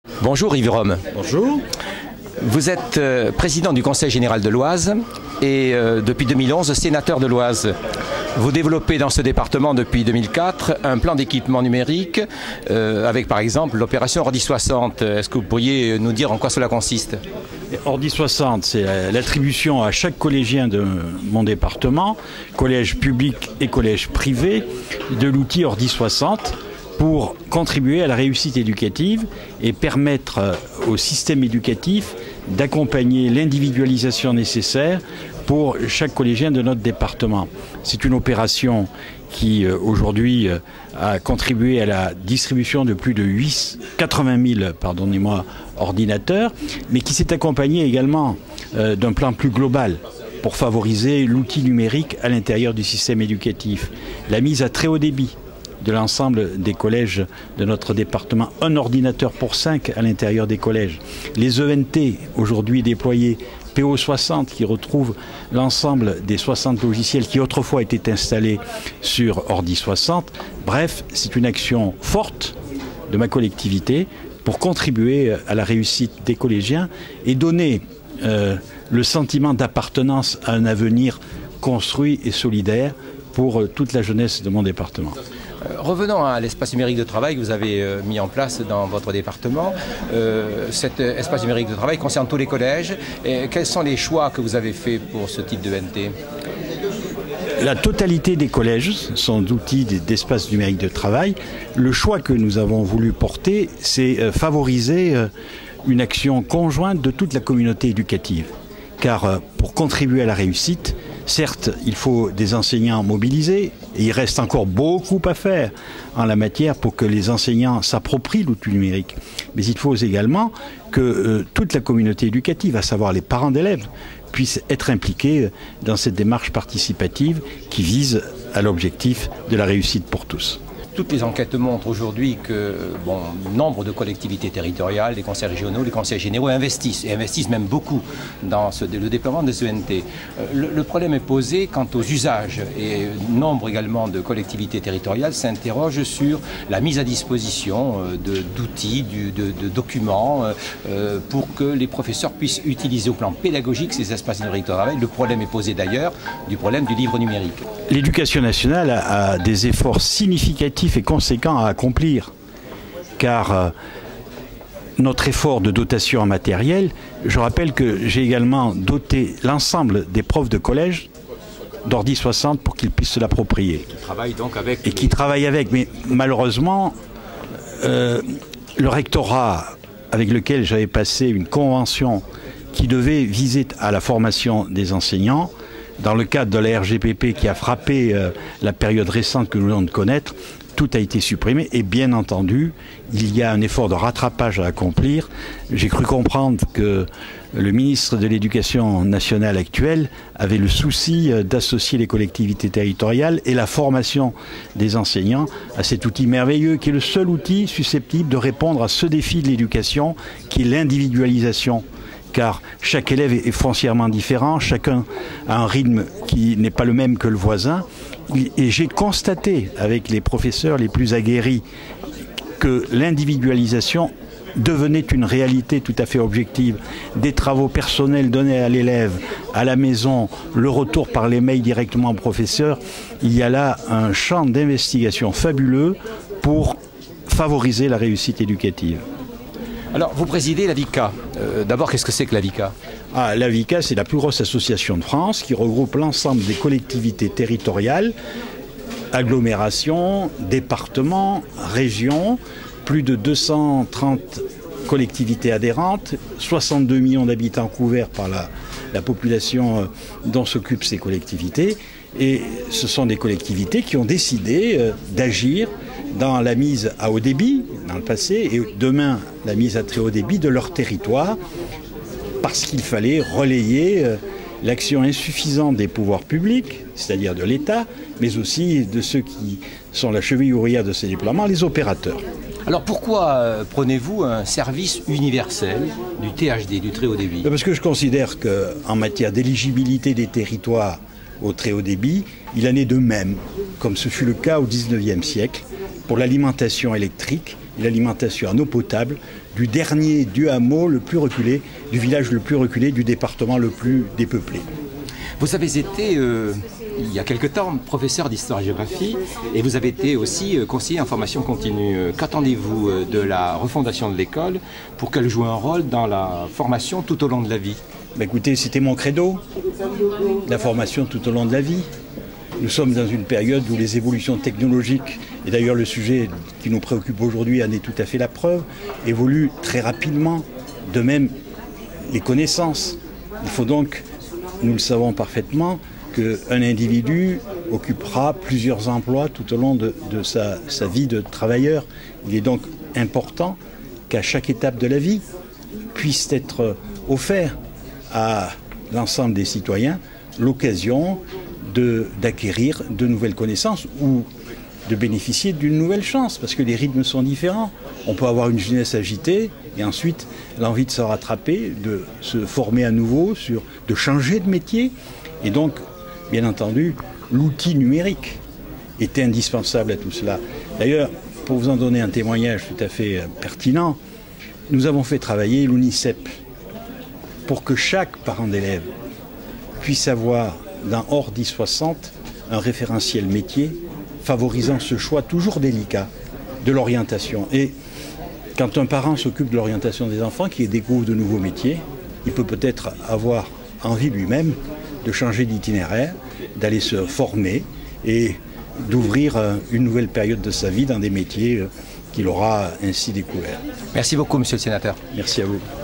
Bonjour Yves Rome. Bonjour. Vous êtes président du Conseil général de l'Oise et depuis 2011 sénateur de l'Oise. Vous développez dans ce département depuis 2004 un plan d'équipement numérique avec par exemple l'opération Ordi 60. Est-ce que vous pourriez nous dire en quoi cela consiste? Ordi 60, c'est l'attribution à chaque collégien de mon département, collège public et collège privé, de l'outil Ordi 60 pour contribuer à la réussite éducative et permettre au système éducatif d'accompagner l'individualisation nécessaire pour chaque collégien de notre département. C'est une opération qui aujourd'hui a contribué à la distribution de plus de 80 000 ordinateurs, mais qui s'est accompagnée également d'un plan plus global pour favoriser l'outil numérique à l'intérieur du système éducatif. La mise à très haut débit de l'ensemble des collèges de notre département, un ordinateur pour 5 à l'intérieur des collèges. Les ENT aujourd'hui déployés, PO60 qui retrouve l'ensemble des 60 logiciels qui autrefois étaient installés sur Ordi 60. Bref, c'est une action forte de ma collectivité pour contribuer à la réussite des collégiens et donner le sentiment d'appartenance à un avenir construit et solidaire pour toute la jeunesse de mon département. Revenons à l'espace numérique de travail que vous avez mis en place dans votre département. Cet espace numérique de travail concerne tous les collèges. Et quels sont les choix que vous avez faits pour ce type de NT? La totalité des collèges sont d'outils d'espace numérique de travail. Le choix que nous avons voulu porter, c'est favoriser une action conjointe de toute la communauté éducative. Car pour contribuer à la réussite, certes, il faut des enseignants mobilisés, et il reste encore beaucoup à faire en la matière pour que les enseignants s'approprient l'outil numérique. Mais il faut également que toute la communauté éducative, à savoir les parents d'élèves, puissent être impliqués dans cette démarche participative qui vise à l'objectif de la réussite pour tous. Toutes les enquêtes montrent aujourd'hui que nombre de collectivités territoriales, les conseils régionaux, les conseils généraux investissent même beaucoup dans le déploiement des ENT. Le problème est posé quant aux usages et nombre également de collectivités territoriales s'interrogent sur la mise à disposition d'outils, de documents pour que les professeurs puissent utiliser au plan pédagogique ces espaces numériques de travail. Le problème est posé d'ailleurs du problème du livre numérique. L'éducation nationale a des efforts significatifs et conséquents à accomplir, car notre effort de dotation en matériel, je rappelle que j'ai également doté l'ensemble des profs de collège d'Ordi 60 pour qu'ils puissent se l'approprier. Qui travaillent avec. Mais malheureusement, le rectorat avec lequel j'avais passé une convention qui devait viser à la formation des enseignants, dans le cadre de la RGPP qui a frappé la période récente que nous venons de connaître, tout a été supprimé et bien entendu, il y a un effort de rattrapage à accomplir. J'ai cru comprendre que le ministre de l'Éducation nationale actuel avait le souci d'associer les collectivités territoriales et la formation des enseignants à cet outil merveilleux qui est le seul outil susceptible de répondre à ce défi de l'éducation qui est l'individualisation. Car chaque élève est foncièrement différent, chacun a un rythme qui n'est pas le même que le voisin. Et j'ai constaté avec les professeurs les plus aguerris que l'individualisation devenait une réalité tout à fait objective. Des travaux personnels donnés à l'élève, à la maison, le retour par les mails directement au professeur, il y a là un champ d'investigation fabuleux pour favoriser la réussite éducative. Alors, vous présidez la VICA. D'abord, qu'est-ce que c'est que la VICA? La VICA, c'est la plus grosse association de France qui regroupe l'ensemble des collectivités territoriales, agglomérations, départements, régions, plus de 230 collectivités adhérentes, 62 millions d'habitants couverts par la population dont s'occupent ces collectivités. Et ce sont des collectivités qui ont décidé d'agir dans la mise à haut débit, dans le passé, et demain la mise à très haut débit de leur territoire, parce qu'il fallait relayer l'action insuffisante des pouvoirs publics, c'est-à-dire de l'État, mais aussi de ceux qui sont la cheville ouvrière de ces déploiements, les opérateurs. Alors pourquoi prenez-vous un service universel du THD, du très haut débit? Parce que je considère qu'en matière d'éligibilité des territoires au très haut débit, il en est de même, comme ce fut le cas au XIXe siècle, pour l'alimentation électrique et l'alimentation en eau potable, du dernier du hameau le plus reculé, du village le plus reculé, du département le plus dépeuplé. Vous avez été, il y a quelque temps, professeur d'histoire-géographie et vous avez été aussi conseiller en formation continue. Qu'attendez-vous de la refondation de l'école pour qu'elle joue un rôle dans la formation tout au long de la vie? Ben écoutez, c'était mon credo, la formation tout au long de la vie. Nous sommes dans une période où les évolutions technologiques, et d'ailleurs le sujet qui nous préoccupe aujourd'hui en est tout à fait la preuve, évoluent très rapidement. De même, les connaissances. Il faut donc, nous le savons parfaitement, qu'un individu occupera plusieurs emplois tout au long de sa vie de travailleur. Il est donc important qu'à chaque étape de la vie puisse être offert à l'ensemble des citoyens l'occasion d'acquérir de nouvelles connaissances ou de bénéficier d'une nouvelle chance, parce que les rythmes sont différents. On peut avoir une jeunesse agitée et ensuite l'envie de se rattraper, de se former à nouveau, de changer de métier. Et donc, bien entendu, l'outil numérique est indispensable à tout cela. D'ailleurs, pour vous en donner un témoignage tout à fait pertinent, nous avons fait travailler l'UNICEP pour que chaque parent d'élève puisse avoir dans Ordi 60 un référentiel métier favorisant ce choix toujours délicat de l'orientation. Et quand un parent s'occupe de l'orientation des enfants qui découvrent de nouveaux métiers, il peut peut-être avoir envie lui-même de changer d'itinéraire, d'aller se former et d'ouvrir une nouvelle période de sa vie dans des métiers qu'il aura ainsi découverts. Merci beaucoup, monsieur le sénateur. Merci à vous.